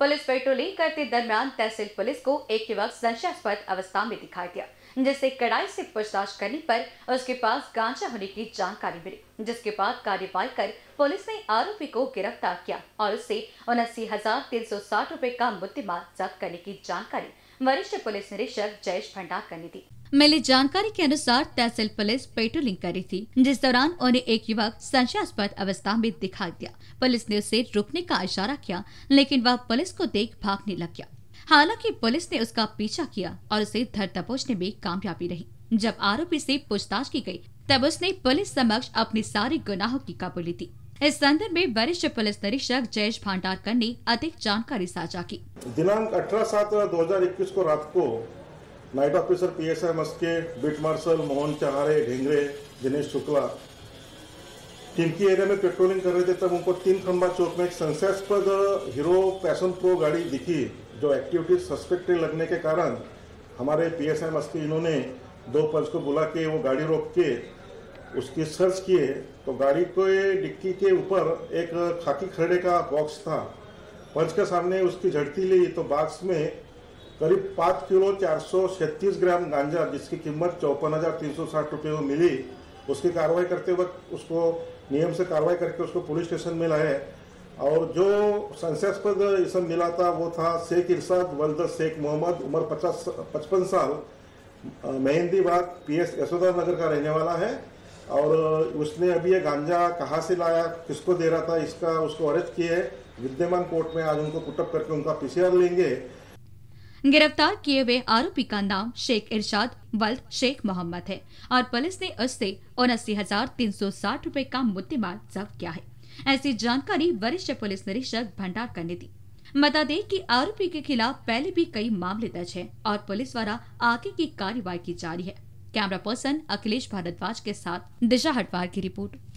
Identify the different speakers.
Speaker 1: Police patrolling करते दरमियान तहसील police को एक युवक संशयास्पद अवस्था में दिखाई दिया, जिससे कड़ाई से पूछताछ करने पर उसके पास गांजा होने की जानकारी मिली, जिसके बाद कार्रवाई कर पुलिस ने आरोपी को गिरफ्तार किया और उससे 79,360 रुपए का मुद्देमाल जब्त करने की जानकारी वरिष्ठ पुलिस निरीक्षक जयेश भंडारकर ने दी। मिली जानकारी के अनुसार तहसील पुलिस पेट्रोलिंग कर रही थी, जिस दौरान उन्हें एक युवक संशयास्पद अवस्था में दिखाई दिया। पुलिस ने उसे रुकने का इशारा किया, लेकिन वह पुलिस को देख भागने लग गया। हालांकि पुलिस ने उसका पीछा किया और उसे धर दबोचने में कामयाबी रही। जब आरोपी से पूछताछ की गई, तब उसने पुलिस समक्ष अपने सारे गुनाहों की कबूली दी। इस संदर्भ में वरिष्ठ पुलिस निरीक्षक जयेश भंडारकर ने अधिक जानकारी साझा की।
Speaker 2: दिनांक 18/7/2021 को रात को नाइट ऑफिसर PSI मस्क के beat marshal Mohan Chahare Dhengre Dinesh Shukla Timki area में पेट्रोलिंग कर रहे थे। तब उनको 3 खंबा चौक में एक संशयास्पद हीरो पैशन प्रो गाड़ी दिखी, जो एक्टिविटी सस्पेक्टेड लगने के कारण हमारे PSI मस्क के इन्होंने 2 पंच को बुला के वो गाड़ी रोक के उसकी सर्च किए तो गाड़ी को डिक्की के ऊपर एक खाकी खरड़े का बॉक्स था। पंच के सामने उसकी झड़ती ली तो बॉक्स में करीब 5 किलो 436 ग्राम गांजा, जिसकी कीमत 54,360 रुपये में मिली। उसकी कार्रवाई करते वक्त उसको नियम से कार्रवाई करके उसको पुलिस स्टेशन में लाए और जो संशयास्पद इसम मिला था वो था शेख इरशाद वल्द शेख मोहम्मद, उम्र 55 साल, मेहंदीबाग PS यशोदा नगर का रहने वाला है। और उसने अभी ये गांजा कहाँ से लाया, किसको दे रहा था, इसका उसको अरेस्ट किए। विद्यमान कोर्ट में आज उनको पुटअप करके उनका PCR लेंगे।
Speaker 1: गिरफ्तार किए हुए आरोपी का नाम शेख इरशाद वल्द शेख मोहम्मद है और पुलिस ने उससे 79,360 रुपए का मुद्देमाल जब्त किया है। ऐसी जानकारी वरिष्ठ पुलिस निरीक्षक भंडारकर ने दी। बता दें कि आरोपी के खिलाफ पहले भी कई मामले दर्ज हैं और पुलिस द्वारा आगे की कार्रवाई की जा रही है। कैमरा पर्सन अखिलेश भारद्वाज के साथ दिशा हटवार की रिपोर्ट।